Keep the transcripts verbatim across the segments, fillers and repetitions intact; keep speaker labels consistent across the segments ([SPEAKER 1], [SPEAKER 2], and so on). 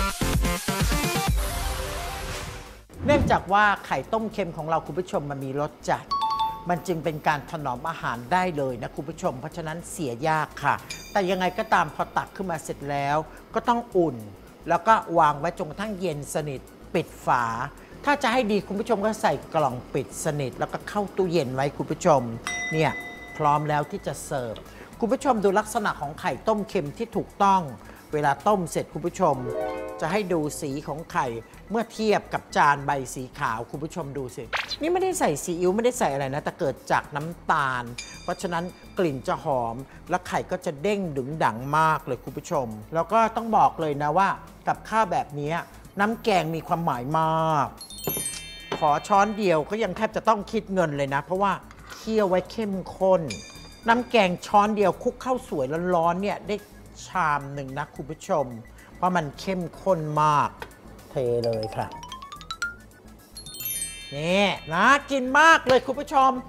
[SPEAKER 1] เนื่องจากว่าไข่ต้มเค็มของเราคุณผู้ชมมันมีรสจัดมันจึงเป็นการถนอมอาหารได้เลยนะคุณผู้ชมเพราะฉะนั้นเสียยากค่ะแต่ยังไงก็ตามพอตักขึ้นมาเสร็จแล้วก็ต้องอุ่นแล้วก็วางไว้จนกระทั่งเย็นสนิทปิดฝาถ้าจะให้ดีคุณผู้ชมก็ใส่กล่องปิดสนิทแล้วก็เข้าตู้เย็นไว้คุณผู้ชมเนี่ยพร้อมแล้วที่จะเสิร์ฟคุณผู้ชมดูลักษณะของไข่ต้มเค็มที่ถูกต้องเวลาต้มเสร็จคุณผู้ชมจะให้ดูสีของไข่เมื่อเทียบกับจานใบสีขาวคุณผู้ชมดูสินี่ไม่ได้ใส่ซีอิ๊วไม่ได้ใส่อะไรนะแต่เกิดจากน้ำตาลเพราะฉะนั้นกลิ่นจะหอมและไข่ก็จะเด้งดึงดังมากเลยคุณผู้ชมแล้วก็ต้องบอกเลยนะว่ากับข้าวแบบนี้น้ำแกงมีความหมายมากขอช้อนเดียวก็ยังแทบจะต้องคิดเงินเลยนะเพราะว่าเคี่ยวไว้เข้มข้นน้ำแกงช้อนเดียวคลุกข้าวสวยร้อนๆเนี่ยได้ชามหนึ่งนะคุณผู้ชมเพราะมันเข้มข้นมากเทเลยค่ะนี่น่ากินมากเลยคุณผู้ชม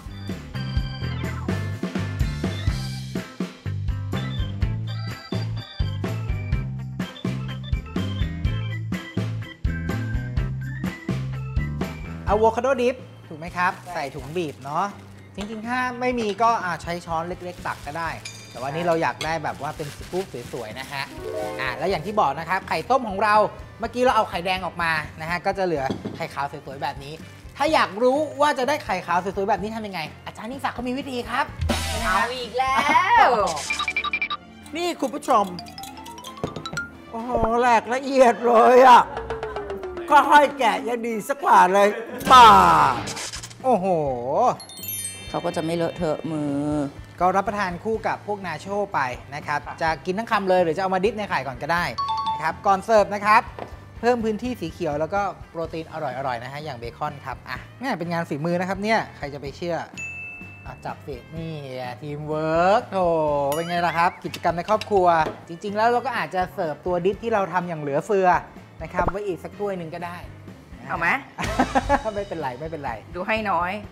[SPEAKER 1] อะโวคาโดดิฟถูกไหมครับใส่ถุงบีบเนาะจริงๆถ้าไม่มีก็ใช้ช้อนเล็กๆตักก็ได้แต่ว่านี้เราอยากได้แบบว่าเป็นสกู๊ปสวยๆนะฮะอ่าแล้วอย่างที่บอกนะครับไข่ต้มของเราเมื่อกี้เราเอาไข่แดงออกมานะฮะก็จะเหลือไข่ขาวสวยๆแบบนี้ถ้าอยากรู้ว่าจะได้ไข่ขาวสวยๆแบบนี้ทำยังไงอาจารย์นิ่งศักดิ์เขามีวิธีครับ
[SPEAKER 2] เอาอีกแล้ว
[SPEAKER 1] นี่คุณผู้ชมโอ้โหแหลกละเอียดเลยอ่ะค่อยๆแกะยังดีสักกว่าเลยป่าโอ้โห
[SPEAKER 2] เขาก็จะไม่เลอะเทอะมือ
[SPEAKER 1] ก็รับประทานคู่กับพวกนาโชไปนะครับจะกินทั้งคำเลยหรือจะเอามาดิปในไข่ก่อนก็ได้นะครับก่อนเสิร์ฟนะครับเพิ่มพื้นที่สีเขียวแล้วก็โปรตีนอร่อยๆนะฮะอย่างเบคอนครับอ่ะนี่เป็นงานฝีมือนะครับเนี่ยใครจะไปเชื่อจับสินี่ทีมเวิร์กโถเป็นไงล่ะครับกิจกรรมในครอบครัวจริงๆแล้วเราก็อาจจะเสิร์ฟตัวดิปที่เราทำอย่างเหลือเฟือนะครับไว้อีกสักถ้วยหนึ่งก็ได้
[SPEAKER 2] เอาไหม
[SPEAKER 1] ไม่เป็นไรไม่เป็นไร
[SPEAKER 2] ดูให้น้อย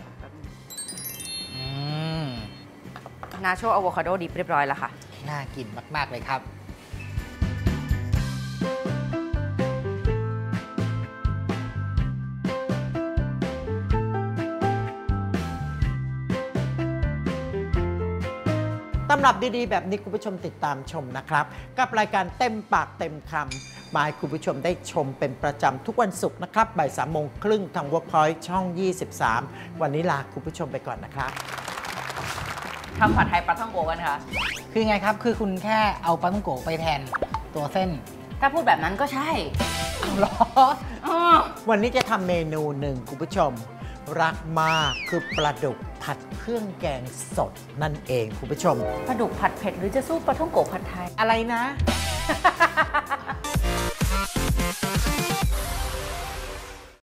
[SPEAKER 2] นาโชอะโวคาโดดิบเรียบร้อยแล้วค่ะ
[SPEAKER 1] น่ากินมากๆเลยครับตำรับดีๆแบบนี้คุณผู้ชมติดตามชมนะครับกับรายการเต็มปากเต็มคำมาให้คุณผู้ชมได้ชมเป็นประจำทุกวันศุกร์นะครับบ่ายสามโมงครึ่งทาง Workpoint ช่องยี่สิบสามวันนี้ลาคุณผู้ชมไปก่อนนะครับ
[SPEAKER 2] ทำผัดไทยปลาท่องโกกันค่ะ
[SPEAKER 1] คือไงครับคือคุณแค่เอาปลาท่องโกไปแทนตัวเส้น
[SPEAKER 2] ถ้าพูดแบบนั้นก็ใช่
[SPEAKER 1] เอาหรอวันนี้จะทำเมนูหนึ่งคุณผู้ชมรักมากคือปลาดุกผัดเครื่องแกงสดนั่นเองคุณผู้ชม
[SPEAKER 2] ปลาดุกผัดเผ็ดหรือจะสู้ปลาท่องโกผัดไทย
[SPEAKER 1] อะไรนะ